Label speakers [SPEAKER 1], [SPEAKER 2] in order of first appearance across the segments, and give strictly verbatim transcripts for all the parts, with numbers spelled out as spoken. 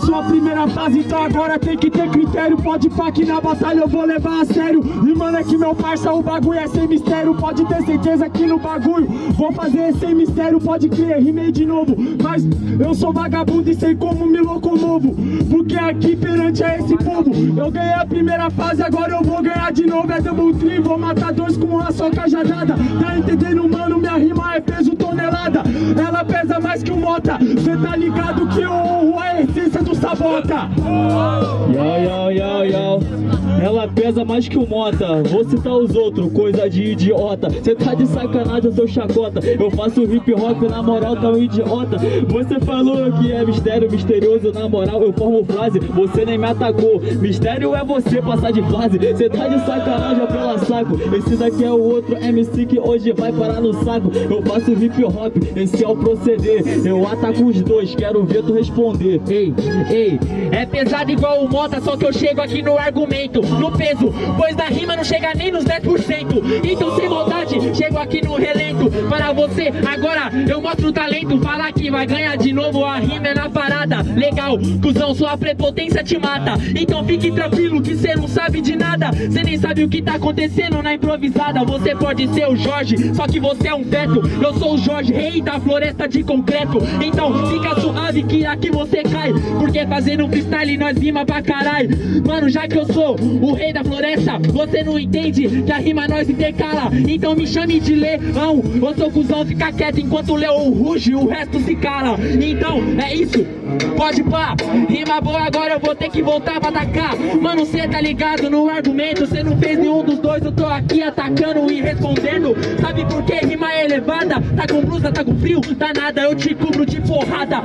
[SPEAKER 1] sua primeira fase, então agora tem que ter critério. Pode pá que na batalha eu vou levar a sério. E mano, é que meu parça, o bagulho é sem mistério. Pode ter certeza que no bagulho vou fazer sem mistério. Pode crer, rimei de novo, mas eu sou vagabundo e sei como me locomovo, porque aqui perante a esse povo eu ganhei a primeira fase, agora eu vou ganhar de novo. É double tri, vou matar dois com uma só cajadada. Tá entendendo, mano? Minha rima é peso tonelada. Ela pesa mais que o Mota. Cê tá ligado que eu honro a essência do Sabota.
[SPEAKER 2] Yo, yo, yo, yo. Ela pesa mais que o Mota. Vou citar os outros, coisa de idiota. Cê tá de sacanagem, eu sou chacota. Eu faço hip hop, na moral, tá um idiota. Você falou que é mistério, misterioso. Na moral, eu formo frase, você nem me atacou. Mistério é você passar de fase. Cê tá de sacanagem pela saco. Esse daqui é o outro M C que hoje vai parar no saco. Eu faço hip hop, esse é o proceder. Eu ataco os dois, quero ver tu responder.
[SPEAKER 3] Ei, ei, é pesado igual o Mota, só que eu chego aqui no argumento, no peso, pois na rima não chega nem nos dez por cento. Então sem maldade, chego aqui no relento para você, agora eu mostro o talento. Falar que vai ganhar de novo, a rima é na parada. Legal, cuzão, sua prepotência te mata. Então fique tranquilo que cê não sabe de nada. Cê nem sabe o que tá acontecendo na improvisada. Você pode ser o Jorge, só que você é um teto. Eu sou o Jorge, rei da floresta de concreto. Então fica suave que aqui você cai, porque fazendo freestyle nós rima pra caralho. Mano, já que eu sou o rei da floresta, você não entende que a rima nós intercala. Então me chame de leão, eu sou cuzão, fica quieto enquanto o leão ruge, o resto se cala. Então é isso, pode pá, rima boa, agora eu vou ter que voltar pra atacar. Mano, cê tá ligado no argumento, cê não fez nenhum dos dois, eu tô aqui atacando e respondendo. Sabe por que rima é elevada? Tá com blusa, tá com frio? Tá nada, eu te cubro de porrada.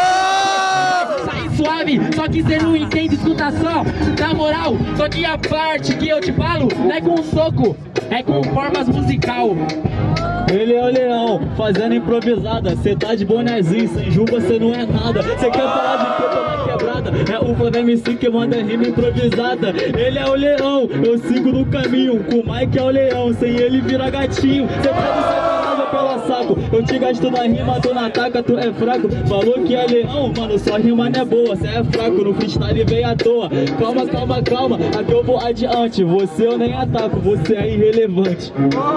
[SPEAKER 3] Sai suave, só que cê não entende, escuta só. Na moral, só que a parte que eu te falo não é com soco, é com formas musical.
[SPEAKER 2] Ele é o leão, fazendo improvisada. Cê tá de bonezinho, sem juba cê não é nada. Cê quer falar de treta na quebrada? É o Flávio M C que manda rima improvisada. Ele é o leão, eu sigo no caminho. Com o Mike é o leão, sem ele vira gatinho. Cê tá de sacanagem pela saco. Eu te gasto na rima, tu na ataca, tu é fraco. Falou que é leão, mano, sua rima não é boa. Cê é fraco, no freestyle veio à toa. Calma, calma, calma, aqui eu vou adiante. Você eu nem ataco, você é irrelevante.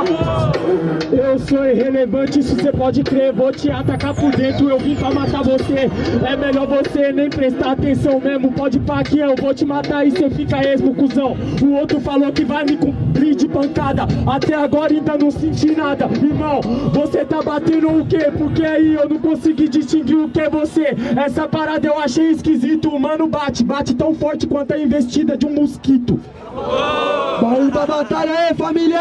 [SPEAKER 1] Eu sou irrelevante, isso cê pode crer. Vou te atacar por dentro, eu vim pra matar você. É melhor você nem prestar atenção mesmo. Pode pá que eu vou te matar e cê fica esmo, cuzão. O outro falou que vai me cumprir de pancada. Até agora ainda não senti nada. Irmão, você tá batendo o quê? Porque aí eu não consegui distinguir o que é você. Essa parada eu achei esquisito. O mano bate, bate tão forte quanto a investida de um mosquito.
[SPEAKER 4] Barulho da batalha aí, família!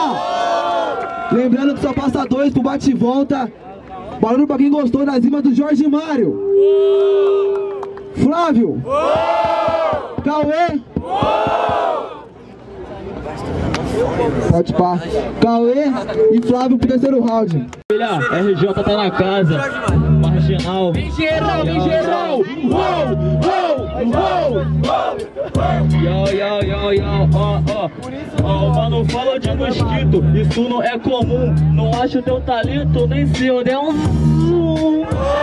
[SPEAKER 4] Lembrando que só passa dois pro bate e volta. Barulho pra quem gostou das rimas do Jorge Mário. Flávio. Cauê. Pode pá. Cauê e Flávio pro terceiro round.
[SPEAKER 2] Olha, R J tá na casa. Marginal.
[SPEAKER 3] Vem geral, vem geral. Uou, uou, uou.
[SPEAKER 2] Yo, yo, yo, yo, ó, ó. Ó, mano, fala de mosquito. Isso não é comum. Não acho teu talento, nem se eu der um zoom.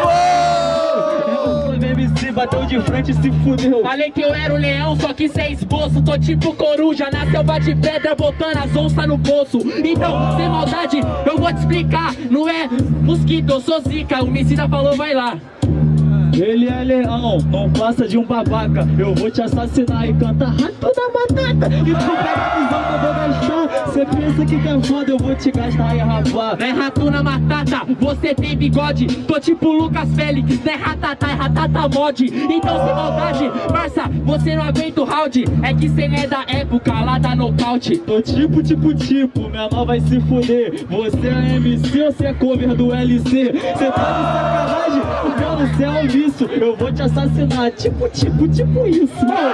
[SPEAKER 2] M C bateu de frente e se fudeu.
[SPEAKER 3] Falei que eu era o leão, só que cê é esboço. Tô tipo coruja na selva de pedra, botando as onças no bolso. Então, sem maldade, eu vou te explicar. Não é mosquito, eu sou zica. O homicida falou, vai lá.
[SPEAKER 2] Ele é leão, não passa de um babaca. Eu vou te assassinar e cantar rato da batata. E tu pega a visão que eu vou gastar. Cê pensa que é foda, eu vou te gastar aí, rapaz.
[SPEAKER 3] É rato na matata, você tem bigode. Tô tipo Lucas Félix, não é ratata, é ratata mod. Então sem maldade, parça, você não aguenta o round. É que cê não é da época lá da nocaute.
[SPEAKER 2] Tô tipo, tipo, tipo, minha mão vai se fuder. Você é M C ou você é cover do L C? Cê tá de sacanagem, mano, cê é um isso, eu vou te assassinar, tipo, tipo, tipo isso.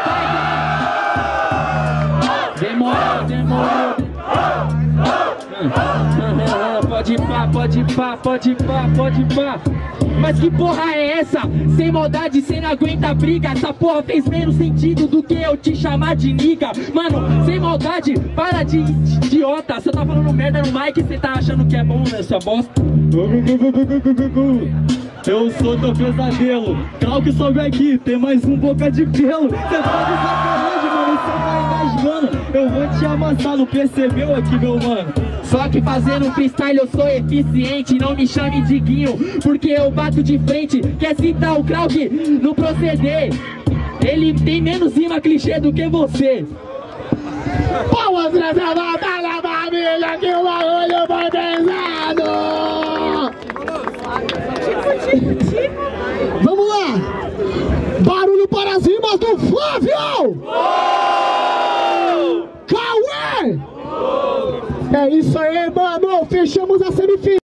[SPEAKER 3] Demorou, demorou. Pode pá, pode pá, pode pá, pode pá. Mas que porra é essa? Sem maldade, cê não aguenta briga. Essa porra fez menos sentido do que eu te chamar de niga. Mano, sem maldade, para de idiota. Cê tá falando merda no mic e cê tá achando que é bom nessa bosta.
[SPEAKER 2] Eu sou teu pesadelo. Cal que sobe aqui, tem mais um boca de pelo. Cê tá de sacanagem, mano, cê tá engasgando. Eu vou te amassar, não percebeu aqui, meu mano?
[SPEAKER 3] Só que fazendo freestyle eu sou eficiente. Não me chame de Guinho, porque eu bato de frente. Quer citar o Krauk no proceder? Ele tem menos rima clichê do que você.
[SPEAKER 1] Palmas nessa batalha, família, que o bagulho foi pesado! Vamos lá! Barulho para as rimas do Flávio! Cauê! É isso aí, mano! Fechamos a semifinal!